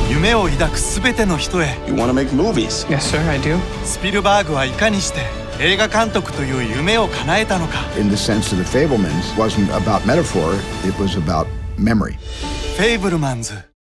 夢を抱くすべての人へ。 You want to make movies? Yes, sir, I do. スピルバーグはいかにして映画監督という夢を叶えたのか。 In the sense of the Fabelmans wasn't about metaphor, it was about memory. フェイブルマンズ。